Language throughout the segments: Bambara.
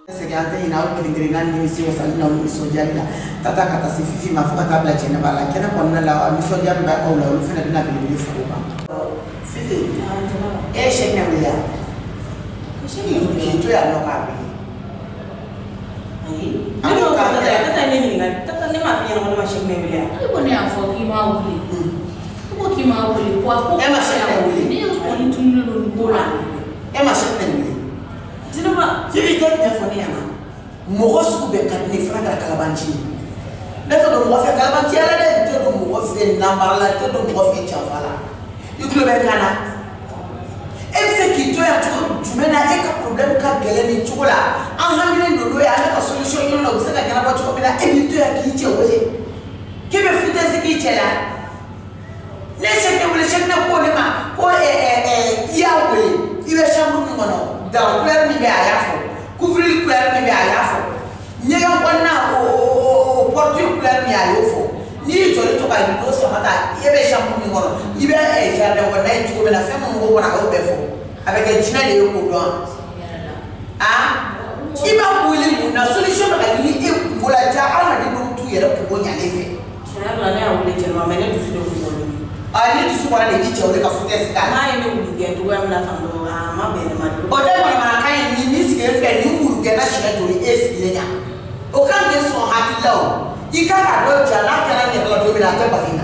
Segante ina o kilingiringan ni misi wasal na misoja ila tata kata sififi mafuka kabla chena bala kena konna la misoja ba au la ulufina bina bili furuba fili shekna wila kitu ya no kabi ano tata ni mafi yana wala shekna wila ko ne afo ki ma wuli ko ki ma wuli ko ma shekna wili ni ko ni tunu no ngola ma shekna wili Sinoma, jadi kan telefonnya mah, mau suku bekat nih franga kalabanci. Lepas tu mau fek kalabanci ada deh, itu tu mau fek nambar lah, itu tu mau fek cawala. Itu lebih kana. Efek itu yang cuma eka problem kan gelen itu lah. Alhamdulillah dulu ya ada solusi yang nak bisa kan kenapa cukup bila itu yang kita boleh. Kita fitnah sikit lah. Nesek boleh sekna boleh mah, iya boleh, iya sambung ni mana. Dans couleur mi be ayafo couvrir couleur mi be ayafo nyega konna o portu couleur mi ayofo ni joli to ka do samata yebe shampoo mi ngono ibe jardin ko nay to be na femo ngo wona o be fo avec jina de ko do iba wili mu na solution ka ni e bola ja ala de do tu yere ko nya lefe sera la ne awule jerma mene du filo ko ni du su wala de ni jole ka futa sika ma yene wuli ge to wam na kan do ma be ne ma do o de ma kan ni sike fe ni wuru ge na shine do ni nya o kan de so hakila o ika ka do jala kana ne la do bi na te bahina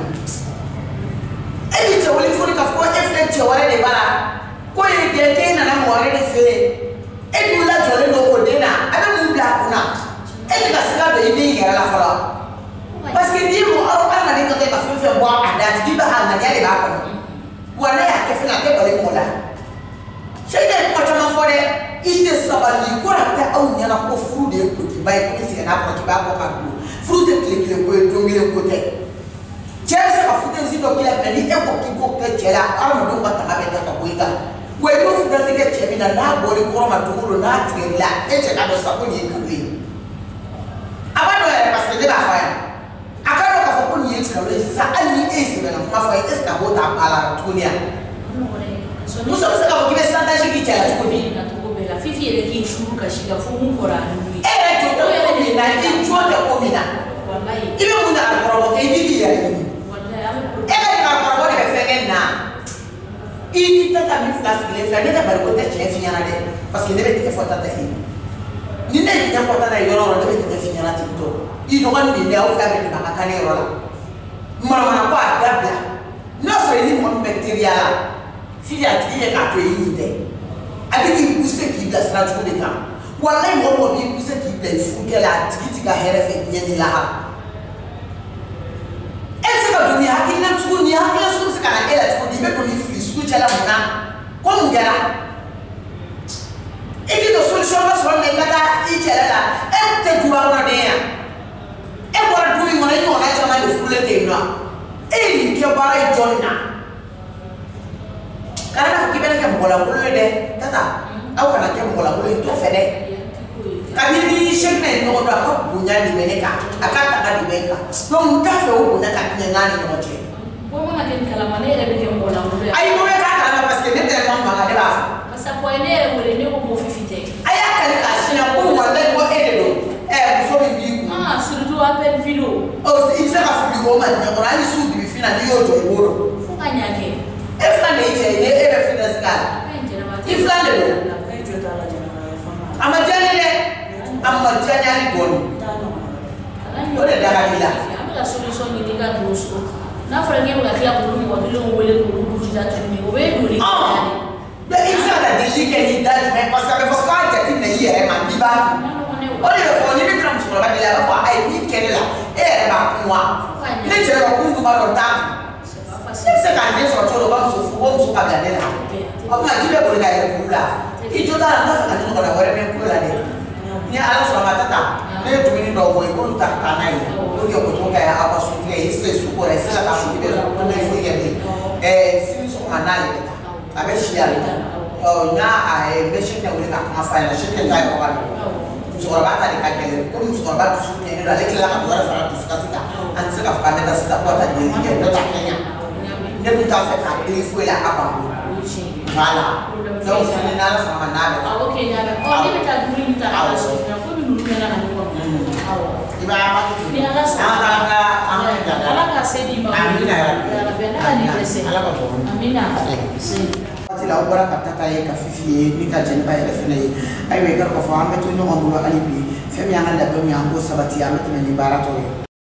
e jole to ni ka fo effect wala de bara ko ye de te na na mo wala de fe e du la jole no ko de na ada mu bla kuna e ka sika do ni yara la fala parce que di mo aro ala de ka te ka fe bo ada di ba ha na ya de ba ko wala ya ke fina te bale mo la shede ko tama fore ite sabali ko rata au nyana ko furu de ko ti bay ko ti na ko ti ba ko ka du furu te kile ko do ngile ko te chese ka fute zito kila ni e ko ki ko ke chela arma do ba ta be ta ko ita we do futa se ke chemi na bori ko ma duro na tigela e che ka do sa ko ni ku bi abado e parce que de ba fa akaro ka fa ko ni e tsalo e sa ani e se na ma fa e ska bo ta ala tunia muso se ka ko be santa shi chela ko ni na to be la fifi ele ki shuru ka shiga fu mu korani e to to ko ni na ki chota ko ni na wallahi ibe mun na ko ke bibi ya ni wallahi e ka ko de fe na ini tata mi flas le fa ne ta bar ko te che finyana de parce que ne be te fota ta ni ne te fota na yoro ro de te finyana ti to i no kan ni ne o fa be ma ka ne ro la mara ko adabla no so ni mo material fili ati ye ka to yi de abi ki pousse ki bla sra tu de kan wallahi mo bi pousse ki bla fu ke la tiki ka here fe ni la ha ese ka dunia hakina tu ni hakina su se kana ela tu di be ko ni fili su chala mona ko ngara e ki to solution ba so ne kata i chala la e te duwa ko de ya e ko du mi mona ni ona chama de fule te no e ni ke bara i jonna karena kibele ke mbola bolo de tata au kana ke mbola bolo to fede kabiri shekne no do ka bunya di beneka akata ka di beneka donc ka fe o bunya ka nyangani no che ko mona ke kala manere be ke mbola bolo ai mo ka kana parce que ne te mo ma de ba pasa ko enere wole ne ko mo fifite aya ka ka shina ko wala ko edo so bi ku surtout appel vidéo o il se ka fu ko ma ni ko ali su bi fina ni yo to iboro fu ka nyake efla ne che ne e be fina skala ifla ne lo ama jani ali goni o de daga dila amela solution ni diga doso na fara ngemu ga kila ko mo wala mo wele ko ko jita tuni o be duri be isa da dili ke ni dal me parce que fo ka ja tin ne yere man di ba o de fo ni bi tram so ba dila ba ai ni ke la e ba kwa ni je ro kundu ba ro ta se ka ni so to ba so fu wo so ka ga ne la o ma jibe ko ga yere kula i jota na fa ni ko da wore me kula de ni ala so ma tata ne to ni do boy ko ta ta na yi o yo ko to ga ya aba so ke ise su ko re sala ka so be ko ne fu ye ni sin so ma na le ta abe shi ya o na a be shi ne wuri ka ma fa na shi ke ta ko ba so ba ta de ka ke ko mu so ba su ne da le kila ka do ra fa tu ska sika an sika fa ne ta sika ko ta ni ke do ta kenya ne ku ta fa ka de fu la aba voilà donc c'est une nana sama nabe ok nabe oh ni beta duri ta tumena na ko awo iba amati ni ala sa ala ka se di ma amina ya rabbi ala ni pese ala ba to amina se ati la obara katata ye ka fifi ni ka jeni ba ye fene ay we gar ko fa ambe to no ngolo alibi femi anga da be mi ambo sabati ambe to ni barato